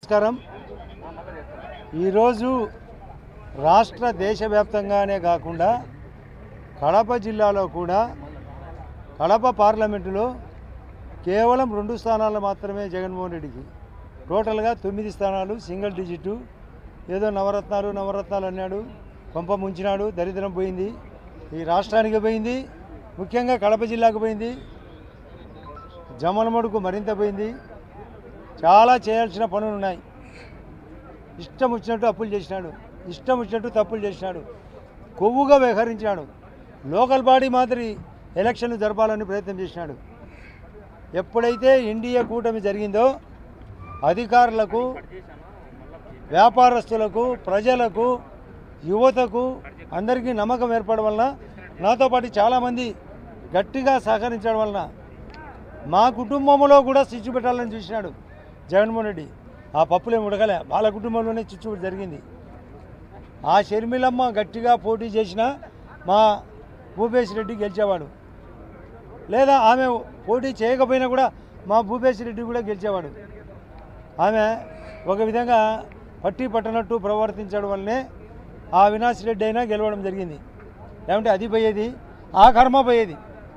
నమస్కారం. ఈరోజు రాష్ట్ర దేశవ్యాప్తంగానే కాకుండా కడప జిల్లాలో కూడా కడప పార్లమెంటులో కేవలం 2 స్థానాలు మాత్రమే జగన్మోహన్ రెడ్డికి, టోటల్గా 9 స్థానాలు సింగిల్ డిజిట్. ఏదో నవరత్నాలు అన్నాడు, కొంప ముంచినాడు, దరిద్రం పోయింది, ఈ రాష్ట్రానికి పోయింది, ముఖ్యంగా కడప జిల్లాకు పోయింది, జమ్మలమడుకు మరింత పోయింది. చాలా చేయాల్సిన పనులు ఉన్నాయి. ఇష్టం వచ్చినట్టు అప్పులు చేసినాడు, ఇష్టం వచ్చినట్టు తప్పులు చేసినాడు, కొవ్వుగా వ్యవహరించాడు, లోకల్ బాడీ మాదిరి ఎలక్షన్లు జరపాలని ప్రయత్నం చేసినాడు. ఎప్పుడైతే ఎన్డీఏ కూటమి జరిగిందో అధికారులకు, వ్యాపారస్తులకు, ప్రజలకు, యువతకు అందరికీ నమ్మకం ఏర్పడడం వలన, నాతో పాటు చాలామంది గట్టిగా సహకరించడం వలన మా కుటుంబంలో కూడా చిచ్చు పెట్టాలని చూసినాడు జగన్మోహన్ రెడ్డి. ఆ పప్పులేం ఉడకలే, వాళ్ళ కుటుంబంలోనే చిచ్చు జరిగింది. ఆ షర్మిలమ్మ గట్టిగా పోటీ చేసిన మా భూపేశ్ రెడ్డి గెలిచేవాడు, లేదా ఆమె పోటీ చేయకపోయినా కూడా మా భూపేశ్ రెడ్డి కూడా గెలిచేవాడు. ఆమె ఒక విధంగా పట్టి పట్టనట్టు ప్రవర్తించడం వల్లనే ఆ అవినాష్ రెడ్డి అయినా గెలవడం జరిగింది. లేకుంటే అది పోయేది, ఆ కర్మ పోయేది.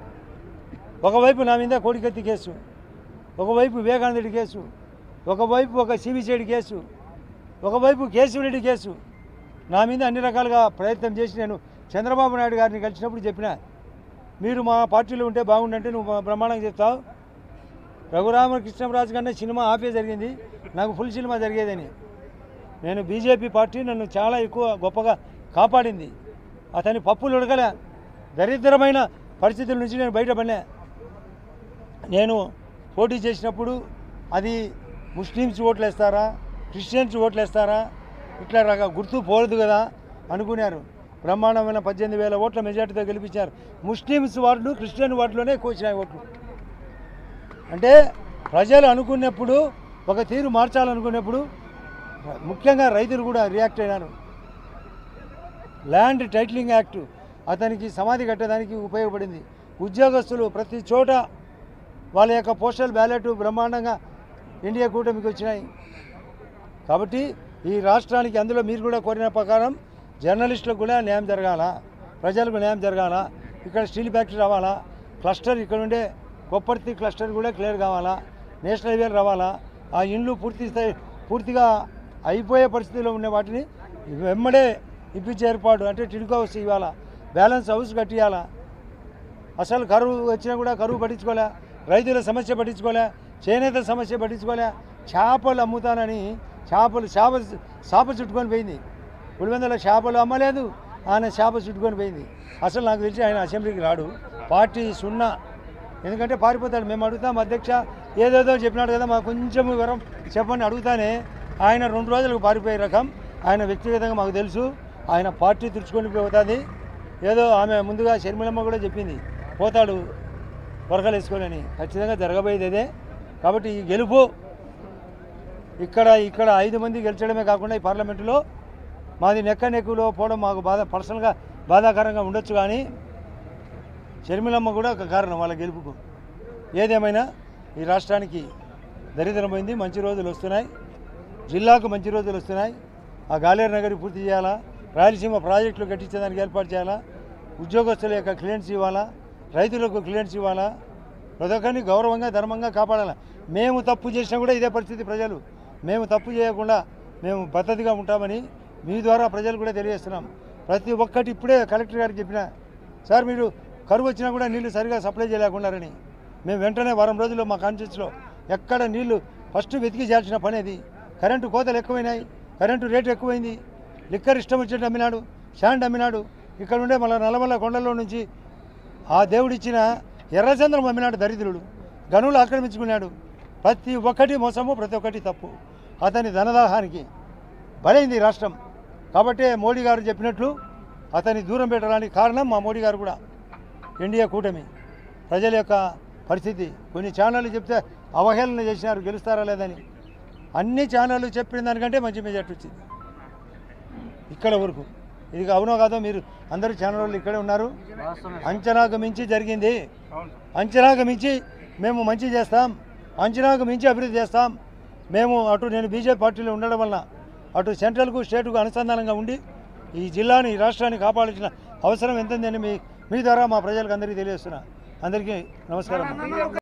ఒకవైపు నా మీద కోడికత్తి కేసు, ఒకవైపు వివేకానంద రెడ్డి కేసు, ఒకవైపు ఒక సిబిసిఐడి కేసు, ఒకవైపు కేశవరెడ్డి కేసు. నా మీద అన్ని రకాలుగా ప్రయత్నం చేసి నేను చంద్రబాబు నాయుడు గారిని కలిసినప్పుడు చెప్పిన, మీరు మా పార్టీలో ఉంటే బాగుండంటే నువ్వు బ్రహ్మాండంగా చెప్తావు, రఘురామకృష్ణరాజు కన్నా సినిమా ఆపే జరిగింది, నాకు ఫుల్ సినిమా జరిగేదని. నేను బీజేపీ పార్టీ నన్ను చాలా ఎక్కువ గొప్పగా కాపాడింది. అతని పప్పులు ఉడకలే, దరిద్రమైన పరిస్థితుల నుంచి నేను బయటపడినా. నేను పోటీ చేసినప్పుడు అది ముస్లిమ్స్ ఓట్లు వేస్తారా, క్రిస్టియన్స్ ఓట్లు వేస్తారా, ఇట్లా గుర్తు పోలేదు కదా అనుకున్నారు. బ్రహ్మాండమైన 18,000 ఓట్ల మెజార్టీతో గెలిపించారు. ముస్లిమ్స్ వార్డు, క్రిస్టియన్ వార్డులోనే ఎక్కువ వచ్చినాయి ఓట్లు. అంటే ప్రజలు అనుకున్నప్పుడు, ఒక తీరు మార్చాలనుకున్నప్పుడు ముఖ్యంగా రైతులు కూడా రియాక్ట్ అయినారు. ల్యాండ్ టైటిలింగ్ యాక్ట్ అతనికి సమాధి కట్టడానికి ఉపయోగపడింది. ఉద్యోగస్తులు ప్రతి చోట వాళ్ళ యొక్క పోస్టల్ బ్యాలెట్ బ్రహ్మాండంగా ఇండియా కూటమికి వచ్చినాయి. కాబట్టి ఈ రాష్ట్రానికి, అందులో మీరు కూడా కోరిన ప్రకారం జర్నలిస్టులకు కూడా న్యాయం జరగాల, ప్రజలకు న్యాయం జరగాల, ఇక్కడ స్టీల్ ఫ్యాక్టరీ రావాలా, క్లస్టర్ ఇక్కడ ఉండే కొప్పర్తి క్లస్టర్ కూడా క్లియర్ కావాలా, నేషనల్ హైవేలు రావాలా, ఆ ఇండ్లు పూర్తిగా అయిపోయే పరిస్థితిలో ఉన్న వాటిని వెంబడే ఇప్పించే ఏర్పాటు, అంటే టిడ్కో హౌస్ ఇవ్వాలా, బ్యాలెన్స్ హౌస్ కట్టియాలా. అసలు కరువు వచ్చినా కూడా కరువు పట్టించుకోలే, రైతుల సమస్య పట్టించుకోలే, చేనేత సమస్య పట్టించుకోలే. చేపలు అమ్ముతానని చేప చుట్టుకొని పోయింది. పులివెందుల చేపలు అమ్మలేదు, ఆయన చేప చుట్టుకొని పోయింది. అసలు నాకు తెలిసి ఆయన అసెంబ్లీకి రాడు, పార్టీ సున్నా. ఎందుకంటే పారిపోతాడు. మేము అడుగుతాం, అధ్యక్ష ఏదేదో చెప్పినాడు కదా, మాకు కొంచెం వివరం చెప్పండి అడుగుతానే ఆయన 2 రోజులకు పారిపోయే రకం. ఆయన వ్యక్తిగతంగా మాకు తెలుసు, ఆయన పార్టీ తుడుచుకొని పోతుంది. ఏదో ఆమె ముందుగా షర్మిలమ్మ కూడా చెప్పింది, పోతాడు వరకలు వేసుకోవాలని. ఖచ్చితంగా జరగబోయేది అదే. కాబట్టి ఈ గెలుపు ఇక్కడ 5 మంది గెలిచడమే కాకుండా ఈ పార్లమెంటులో మాది నెక్కులో పోవడం మాకు పర్సనల్గా బాధాకరంగా ఉండొచ్చు, కానీ షర్మిలమ్మ కూడా ఒక కారణం వాళ్ళ గెలుపుకు. ఏదేమైనా ఈ రాష్ట్రానికి దరిద్రం పోయింది, మంచి రోజులు వస్తున్నాయి, జిల్లాకు మంచి రోజులు వస్తున్నాయి. ఆ గాలేరు నగరి పూర్తి చేయాలా, రాయలసీమ ప్రాజెక్టులు కట్టించేదానికి ఏర్పాటు చేయాలా, ఉద్యోగస్తుల యొక్క క్లియరెన్స్ ఇవ్వాలా, రైతులకు క్లియరెన్స్ ఇవ్వాలా, ప్రతి ఒక్కరిని గౌరవంగా ధర్మంగా కాపాడాలా. మేము తప్పు చేసినా కూడా ఇదే పరిస్థితి. ప్రజలు మేము తప్పు చేయకుండా మేము పద్ధతిగా ఉంటామని మీ ద్వారా ప్రజలు కూడా తెలియజేస్తున్నాం. ప్రతి ఒక్కటి ఇప్పుడే కలెక్టర్ గారికి చెప్పిన, సార్ మీరు కరువు వచ్చినా కూడా నీళ్లు సరిగా సప్లై చేయలేకున్నారని. మేము వెంటనే వారం రోజుల్లో మా కాన్స్టిట్యూన్సీలో ఎక్కడ నీళ్లు ఫస్ట్ వెతికి చేయాల్సిన పని అది. కరెంటు కోతలు ఎక్కువైనాయి, కరెంటు రేటు ఎక్కువైంది, లిక్కర్ ఇష్టం వచ్చినట్టు అమ్మినాడు, శాండ్ అమ్మినాడు. ఇక్కడ ఉండే మళ్ళీ నల్లమల్ల కొండల్లో నుంచి ఆ దేవుడిచ్చిన ఎర్రచంద్రం అమ్మినాడు దరిద్రుడు, గనులు ఆక్రమించుకున్నాడు. ప్రతి ఒక్కటి మోసము, ప్రతి ఒక్కటి తప్పు. అతని ధనదాహానికి బలైంది రాష్ట్రం. కాబట్టి మోడీ గారు చెప్పినట్లు అతన్ని దూరం పెట్టడానికి కారణం మా మోడీ గారు కూడా, ఇండియా కూటమి. ప్రజల యొక్క పరిస్థితి కొన్ని ఛానళ్ళు చెప్తే అవహేళన చేసినారు గెలుస్తారా లేదని. అన్ని ఛానళ్ళు చెప్పిన దానికంటే మంచి మెజార్టీ వచ్చింది ఇక్కడ వరకు. ఇది అవునో కాదో మీరు అందరూ ఛానల్ వాళ్ళు ఇక్కడే ఉన్నారు. అంచనాకు మించి జరిగింది, అంచనాకు మించి మేము మంచి చేస్తాం, అంచనాకు మించి అభివృద్ధి చేస్తాం. మేము నేను బీజేపీ పార్టీలో ఉండడం వలన అటు సెంట్రల్కు స్టేట్కు అనుసంధానంగా ఉండి ఈ జిల్లాని ఈ రాష్ట్రాన్ని కాపాడాల్సిన అవసరం ఎంతందని మీ ద్వారా మా ప్రజలకు అందరికీ తెలియజేస్తున్నా. అందరికీ నమస్కారం.